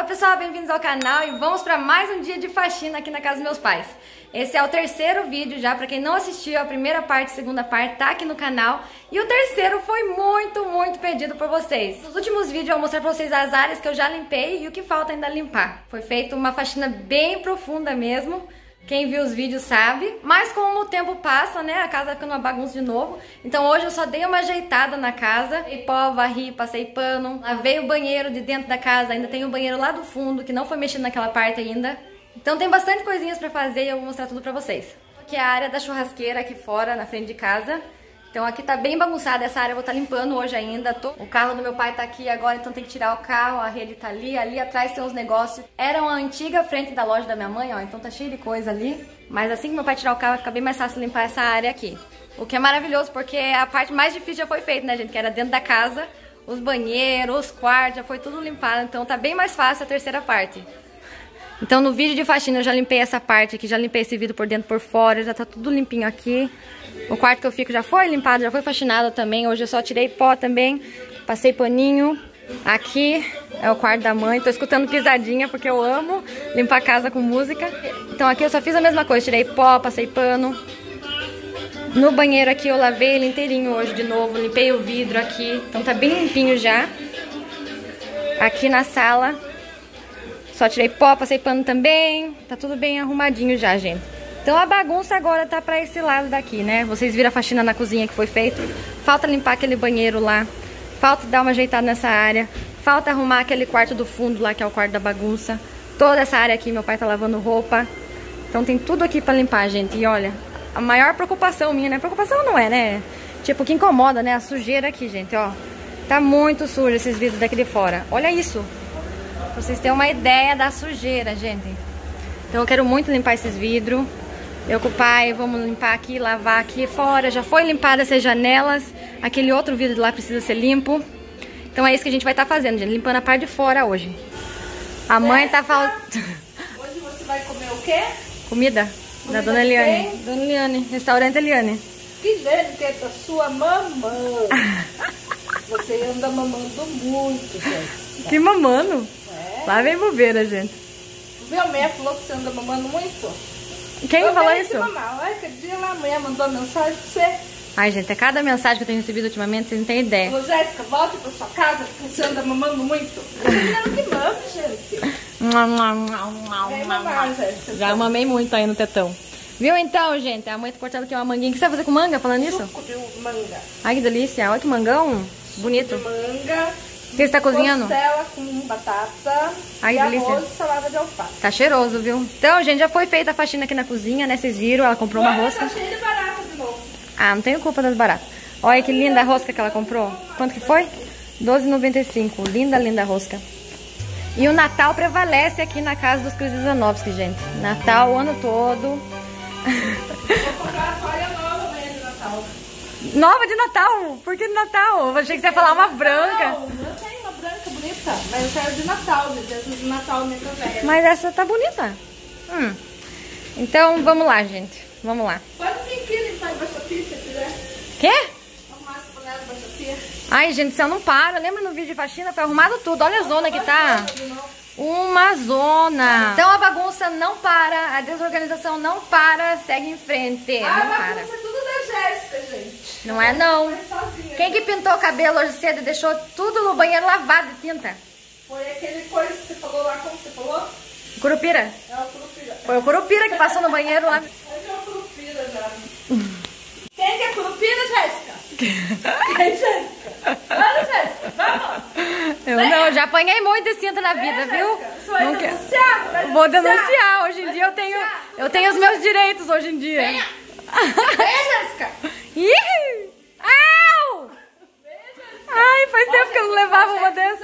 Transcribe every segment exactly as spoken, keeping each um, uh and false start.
pessoal, bem-vindos ao canal e vamos para mais um dia de faxina aqui na casa dos meus pais. Esse é o terceiro vídeo já, para quem não assistiu, a primeira parte e a segunda parte tá aqui no canal. E o terceiro foi muito, muito pedido por vocês. Nos últimos vídeos eu vou mostrar pra vocês as áreas que eu já limpei e o que falta ainda limpar. Foi feita uma faxina bem profunda mesmo. Quem viu os vídeos sabe, mas como o tempo passa, né, a casa vai ficando uma bagunça de novo. Então hoje eu só dei uma ajeitada na casa, dei pó, varri, passei pano, lavei o banheiro de dentro da casa, ainda tem o banheiro lá do fundo, que não foi mexido naquela parte ainda. Então tem bastante coisinhas pra fazer e eu vou mostrar tudo pra vocês. Aqui é a área da churrasqueira, aqui fora, na frente de casa. Então aqui tá bem bagunçada, essa área eu vou estar limpando hoje ainda. Tô... O carro do meu pai tá aqui agora, então tem que tirar o carro, a rede tá ali, ali atrás tem uns negócios. Era uma antiga frente da loja da minha mãe, ó, então tá cheio de coisa ali. Mas assim que meu pai tirar o carro vai ficar bem mais fácil limpar essa área aqui. O que é maravilhoso, porque a parte mais difícil já foi feita, né, gente? Que era dentro da casa, os banheiros, os quartos, já foi tudo limpado, então tá bem mais fácil a terceira parte. Então no vídeo de faxina eu já limpei essa parte aqui, já limpei esse vidro por dentro e por fora, já tá tudo limpinho aqui. O quarto que eu fico já foi limpado, já foi faxinado também. Hoje eu só tirei pó também, passei paninho. Aqui é o quarto da mãe, tô escutando pisadinha porque eu amo limpar a casa com música. Então aqui eu só fiz a mesma coisa, tirei pó, passei pano. No banheiro aqui eu lavei ele inteirinho hoje de novo, limpei o vidro aqui, então tá bem limpinho já. Aqui na sala, só tirei pó, passei pano também, tá tudo bem arrumadinho já, gente. Então a bagunça agora tá pra esse lado daqui, né? Vocês viram a faxina na cozinha que foi feita. Falta limpar aquele banheiro lá. Falta dar uma ajeitada nessa área. Falta arrumar aquele quarto do fundo lá, que é o quarto da bagunça. Toda essa área aqui, meu pai tá lavando roupa. Então tem tudo aqui pra limpar, gente. E olha, a maior preocupação minha, né? Preocupação não é, né? Tipo, o que incomoda, né? A sujeira aqui, gente, ó. Tá muito sujo esses vidros daqui de fora. Olha isso. Pra vocês terem uma ideia da sujeira, gente. Então eu quero muito limpar esses vidros. Eu com o pai, vamos limpar aqui, lavar aqui fora. Já foi limpada essas janelas. Aquele outro vidro de lá precisa ser limpo. Então é isso que a gente vai estar tá fazendo, gente. Limpando a parte de fora hoje. A mãe tá falando... Hoje você vai comer o quê? Comida? Comida da Dona Eliane. Dona Eliane, restaurante Eliane. Que gente é da sua mamãe. Você anda mamando muito, gente. Que mamando? É. Lá vem bobeira, gente. Meu médico falou que você anda mamando muito. Quem eu falou isso? Olha, que dia lá amanhã mandou mensagem pra você. Ai, gente, é cada mensagem que eu tenho recebido ultimamente, vocês não têm ideia. Falou, Jéssica, volte pra sua casa, porque você anda mamando muito. Eu não que mama, gente. Vem mamar, Jéssica. Já mamei muito aí no tetão. Viu então, gente? A mãe tá cortando aqui uma manguinha. O que você vai fazer com manga, falando isso? Suco de manga. Ai, que delícia. Olha que mangão. Bonito. Suco de manga. O que você tá cozinhando? Costela com batata. Ai, e que delícia. Arroz e salada de alface. Tá cheiroso, viu? Então, gente, já foi feita a faxina aqui na cozinha, né? Vocês viram, ela comprou uma rosca. Tá cheio de barata de novo. Ah, não tenho culpa das baratas. Olha que linda a rosca que ela comprou. Quanto que foi? doze reais e noventa e cinco centavos. Linda, linda a rosca. E o Natal prevalece aqui na casa dos Cris Zanovski, gente. Natal o ano todo. Vou comprar a toalha nova amanhã de Natal. Nova de Natal? Por que de Natal? Eu achei que você ia falar uma branca. Não, eu tenho uma branca bonita, mas eu quero de Natal, de Jesus de Natal, minha velha. Mas essa tá bonita. Hum. Então, vamos lá, gente. Vamos lá. Pode vir aqui limpar embaixo da pia, se quiser. Quê? Arrumar essa panela embaixo da pia. Ai, gente, você não para. Lembra no vídeo de faxina? Foi arrumado tudo. Olha a zona que tá. Uma zona. Então a bagunça não para, a desorganização não para, segue em frente. Ah, não a para. bagunça é tudo da Jéssica, gente. Não é não. Foi sozinha. Quem que pintou o cabelo hoje cedo e deixou tudo no banheiro lavado de tinta? Foi aquele coisa que você falou lá, como você falou? Curupira. É o Curupira. Foi o Curupira que passou no banheiro lá. Hoje é o Curupira já. Quem que é Curupira, Jéssica? Quem, Jéssica? Olha, Jéssica, vamos. Eu não, já apanhei muito de cinta na vida, É, viu? Você vai Não quer- denunciar, vai Vou denunciar. denunciar. Hoje em dia eu tenho, eu tenho os meus direitos hoje em dia. Venha. Venha, Jéssica. Ih! Au! Ai, faz tempo que eu não levava uma dessa.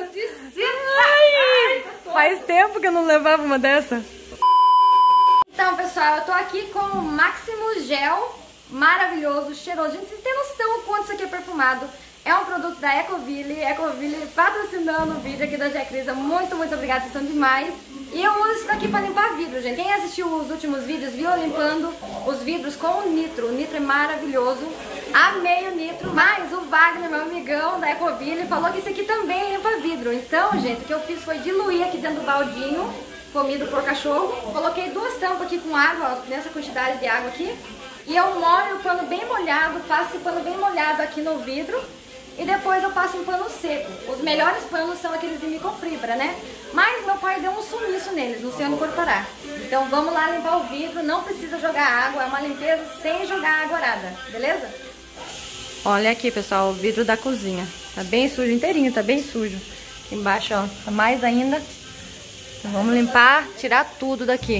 Ai, faz tempo que eu não levava uma dessa. Então, pessoal, eu tô aqui com o Maximus Gel, maravilhoso, cheiroso. Gente, vocês têm noção o quanto isso aqui é perfumado. É um produto da Ecoville, Ecoville patrocinando o vídeo aqui da Jecrisa. Muito, muito obrigada, vocês são demais. E eu uso isso daqui pra limpar vidro, gente. Quem assistiu os últimos vídeos viu eu limpando os vidros com o nitro. O nitro é maravilhoso. a meio litro. Mas o Wagner, meu amigão da Ecoville, falou que isso aqui também limpa vidro. Então, gente, o que eu fiz foi diluir aqui dentro do baldinho, comido por cachorro. Coloquei duas tampas aqui com água, ó, nessa quantidade de água aqui. E eu molho o pano bem molhado, passo o pano bem molhado aqui no vidro. E depois eu passo um pano seco. Os melhores panos são aqueles de microfibra, né? Mas meu pai deu um sumiço neles, não sei onde for parar. Então vamos lá limpar o vidro, não precisa jogar água, é uma limpeza sem jogar água arada, beleza? Olha aqui, pessoal, o vidro da cozinha. Tá bem sujo inteirinho, tá bem sujo. Aqui embaixo, ó, tá mais ainda. Então vamos limpar, tirar tudo daqui.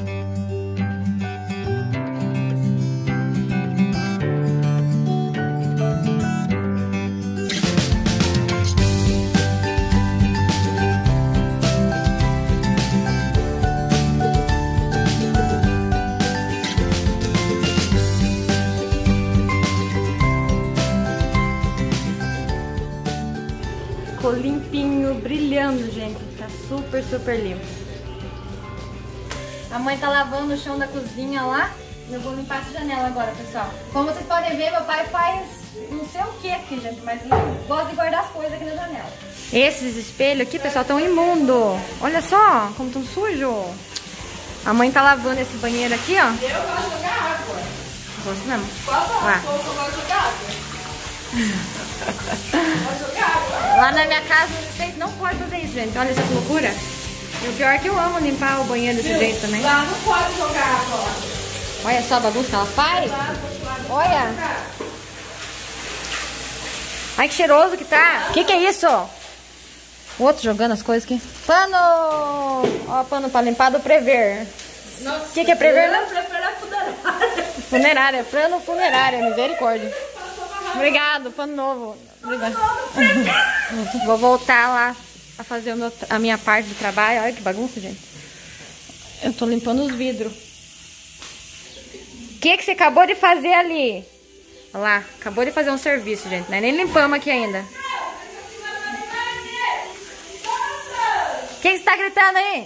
Ficou limpinho, brilhando, gente. Tá super, super limpo. A mãe tá lavando o chão da cozinha lá. Eu vou limpar essa janela agora, pessoal. Como vocês podem ver, meu pai faz não sei o que aqui, gente, mas ele gosta de guardar as coisas aqui na janela. Esses espelhos aqui, pessoal, tão imundo. Olha só como tão sujo. A mãe tá lavando esse banheiro aqui, ó. Eu gosto de jogar água. Gosto mesmo. Posso falar? Eu gosto de jogar água. Lá na minha casa, vocês não podem fazer isso, gente. Olha essa loucura. E o pior é que eu amo limpar o banheiro desse Viu? jeito também. Lá não pode jogar água. Olha só a bagunça que ela faz. Olha. Ai, que cheiroso que tá. O que que é isso? O outro jogando as coisas aqui. Pano. Ó, pano pra limpar do Prever. O que que é Prever? Eu prefiro a funerária. Funerária. Plano funerária. Misericórdia. Obrigado. Pano novo. Obrigado. Vou voltar lá a fazer o meu, a minha parte do trabalho. Olha que bagunça, gente. Eu tô limpando os vidros. O que que você acabou de fazer ali? Olha lá, acabou de fazer um serviço, gente. Nós nem limpamos aqui ainda. Quem está gritando aí?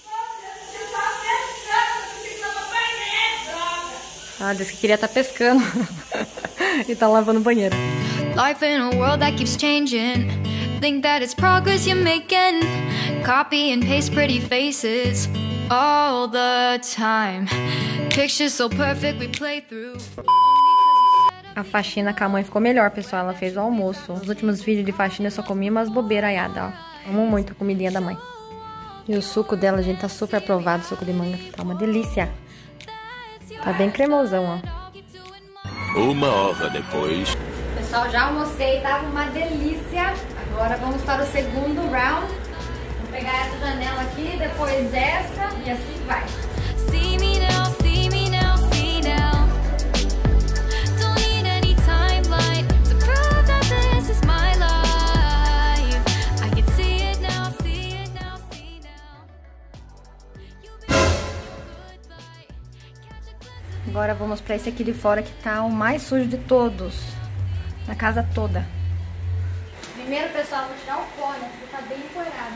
Ah, disse que queria estar pescando. E tá lavando o banheiro. Life in a world that keeps changing. Think that it's progress you're making. Copy and paste pretty faces all the time. Pictures so perfect we play through. A faxina com a mãe ficou melhor, pessoal. Ela fez o almoço. Nos últimos vídeos de faxina eu só comia umas bobeiras aiadas, ó. Amo muito a comidinha da mãe. E o suco dela, gente, tá super aprovado, o suco de manga. Tá uma delícia. Tá bem cremosão, ó. Uma hora depois. Pessoal, já almocei, tava uma delícia. Agora vamos para o segundo round. Vou pegar essa janela aqui, depois essa e assim vai. See me now, see me now, see now. Don't need any timeline to prove that this is my life. I can see it now, see it now, see now. You'll be goodbye. Catch a glimpse. Agora vamos para esse aqui de fora que tá o mais sujo de todos. Na casa toda. Primeiro, pessoal, vou tirar o pó, né? Porque tá bem empoeirado.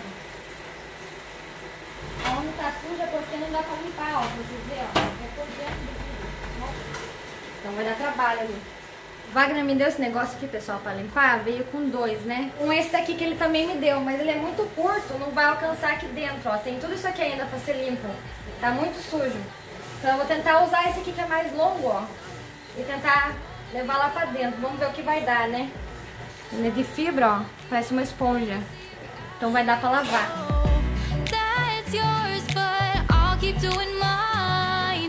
Onde tá suja é porque não dá pra limpar, ó. Pra vocês verem, ó. É por dentro do vidro. Então vai dar trabalho ali. O Wagner me deu esse negócio aqui, pessoal, pra limpar. Veio com dois, né? Um esse daqui que ele também me deu, mas ele é muito curto, não vai alcançar aqui dentro, ó. Tem tudo isso aqui ainda pra ser limpo. Tá muito sujo. Então eu vou tentar usar esse aqui que é mais longo, ó. E tentar levar lá pra dentro. Vamos ver o que vai dar, né? Ele é de fibra, ó. Parece uma esponja. Então vai dar pra lavar. That's yours, but I'll keep doing mine.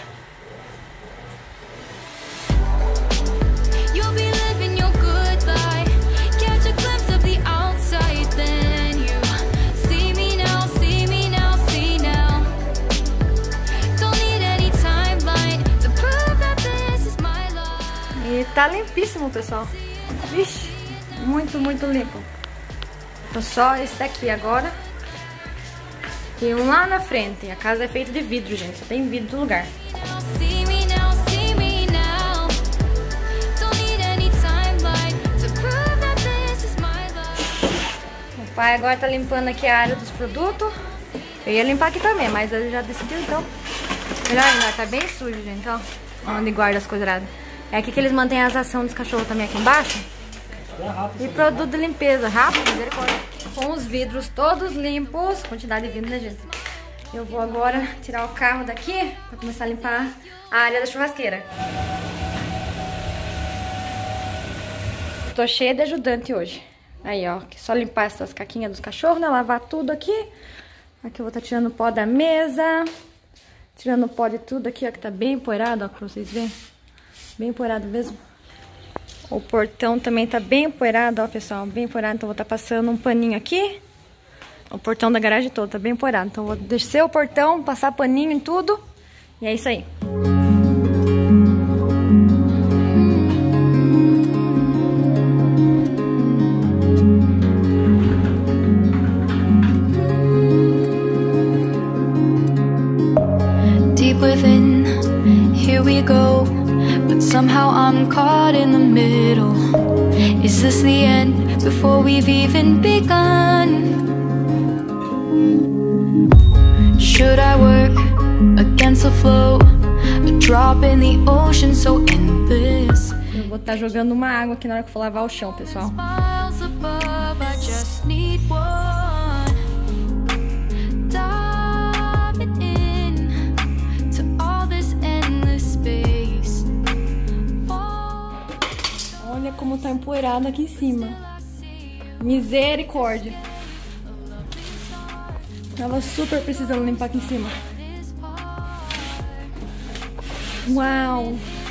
You'll be living your good life. Catch a glimpse of the outside, then you see me now, see me now, see now. Don't need any timeline to prove that this is my life. E tá limpíssimo, pessoal. Vixe, muito, muito limpo. Tô só esse daqui agora. E um lá na frente. A casa é feita de vidro, gente. Só tem vidro no lugar. See me now, see me now. Don't need any timeline to prove that this is my life. O pai agora tá limpando aqui a área dos produtos. Eu ia limpar aqui também, mas ele já decidiu, então. Melhor ainda, tá bem sujo, gente, ó. Onde guarda as coisas erradas. É aqui que eles mantêm a ração dos cachorros também aqui embaixo. E produto de limpeza, rápido, misericórdia. Com os vidros todos limpos. Quantidade de vidro, né, gente? Eu vou agora tirar o carro daqui pra começar a limpar a área da churrasqueira. Tô cheia de ajudante hoje. Aí, ó, só limpar essas caquinhas dos cachorros, né? Lavar tudo aqui. Aqui eu vou estar tá tirando o pó da mesa. Tirando o pó de tudo aqui, ó, que tá bem empoeirado, ó, pra vocês verem. Bem empoeirado mesmo. O portão também tá bem empoeirado, ó, pessoal. Bem empoeirado, então vou estar tá passando um paninho aqui. O portão da garagem todo tá bem empoeirado. Então vou descer o portão, passar paninho em tudo. E é isso aí. Deep within, here we go. But somehow I'm caught in the middle. Is this the end before we've even begun? Should I work against the flow? A drop in the ocean so endless. Eu vou estar jogando uma água aqui na hora que for lavar o chão, pessoal. Miles above, I just need one. Diving in to all this endless space. Olha como tá empoeirado aqui em cima. Misericórdia. Tava super precisando limpar aqui em cima. Uau!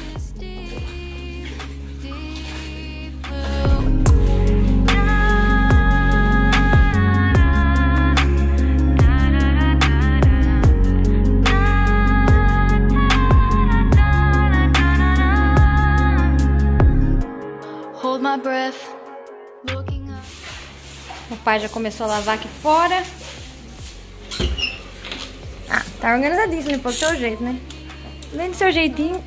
Hold my breath, looking up. O pai já começou a lavar aqui fora. Ah, tá organizadíssimo, limpou do seu jeito, né? Vem do seu jeitinho.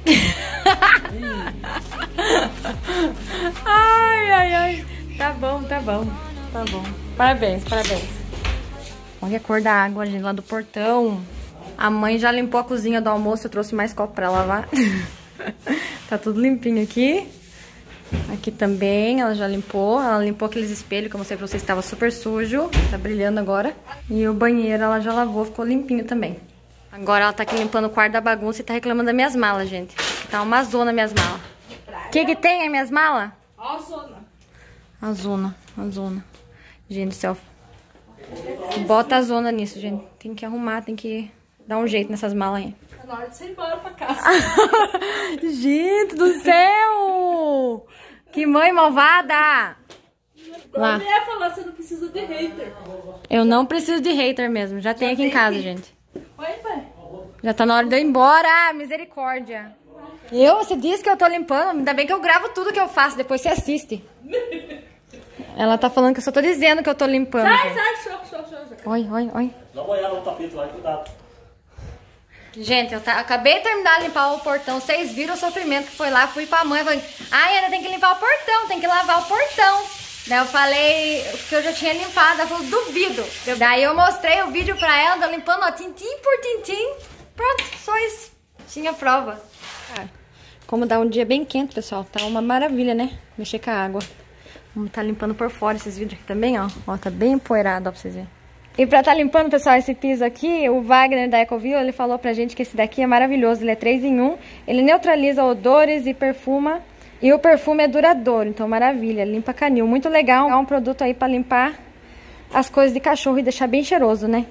Ai, ai, ai. Tá bom, tá bom. Tá bom. Parabéns, parabéns. Olha a cor da água, gente, lá do portão. A mãe já limpou a cozinha do almoço. Eu trouxe mais copo pra lavar. Tá tudo limpinho aqui. Aqui também, ela já limpou. Ela limpou aqueles espelhos que eu mostrei pra vocês que estava super sujo. Tá brilhando agora. E o banheiro ela já lavou, ficou limpinho também. Agora ela tá aqui limpando o quarto da bagunça e tá reclamando das minhas malas, gente. Tá uma zona minhas malas. O que que tem as minhas malas? Ó a zona. A zona, a zona. Gente do céu. Bota a zona nisso, gente. Tem que arrumar, tem que dar um jeito nessas malas aí. Tá na hora de você ir embora pra casa. Gente do céu! Que mãe malvada! Lá. A mulher falou, você não precisa de hater. Eu não preciso de hater mesmo. Já tem aqui em casa, gente. Oi, pai. Já tá na hora de eu ir embora. Misericórdia. Eu? Você disse que eu tô limpando? Ainda bem que eu gravo tudo que eu faço. Depois você assiste. Ela tá falando que eu só tô dizendo que eu tô limpando. Sai, gente. sai, show, show, show. Oi, oi, oi. Dá uma olhada no tapete lá, cuidado. Gente, eu tá, acabei de terminar de limpar o portão. Vocês viram o sofrimento que foi lá. Fui pra mãe falando, ai, ainda tem que limpar o portão, tem que lavar o portão. Daí eu falei que eu já tinha limpado. Ela falou, duvido. Daí eu mostrei o vídeo pra ela, eu limpando, ó, tintim por tintim. Pronto, só isso. Tinha prova. Ah, como dá um dia bem quente, pessoal, tá uma maravilha, né? Mexer com a água. Vamos tá limpando por fora esses vídeos aqui também, ó. Ó, tá bem empoeirado, ó, pra vocês verem. E pra tá limpando, pessoal, esse piso aqui, o Wagner da Ecovil, ele falou pra gente que esse daqui é maravilhoso. Ele é três em um, ele neutraliza odores e perfuma. E o perfume é duradouro, então maravilha, limpa canil. Muito legal, é um produto aí pra limpar as coisas de cachorro e deixar bem cheiroso, né?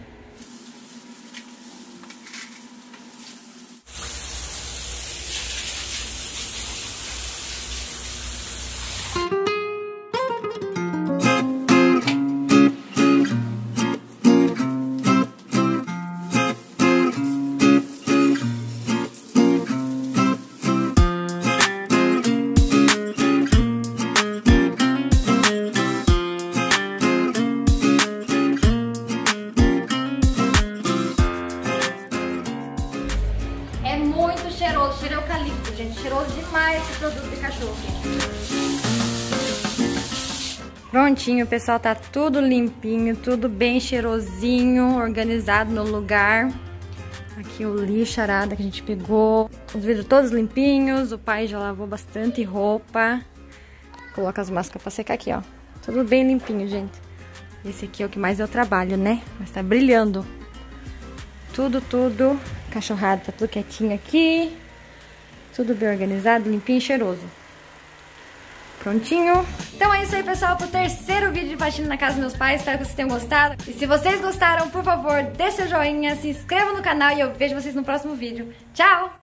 Cheiroso, cheiro eucalipto, gente. Cheiroso demais esse produto de cachorro. Prontinho, pessoal. Tá tudo limpinho, tudo bem cheirosinho, organizado no lugar. Aqui o lixo, arada que a gente pegou. Os vidros todos limpinhos. O pai já lavou bastante roupa. Coloca as máscaras pra secar aqui, ó. Tudo bem limpinho, gente. Esse aqui é o que mais deu trabalho, né? Mas tá brilhando. Tudo, tudo. Cachorrada tá tudo quietinho aqui. Tudo bem organizado, limpinho e cheiroso. Prontinho. Então é isso aí, pessoal, pro terceiro vídeo de faxina na casa dos meus pais. Espero que vocês tenham gostado. E se vocês gostaram, por favor, dê seu joinha, se inscreva no canal e eu vejo vocês no próximo vídeo. Tchau!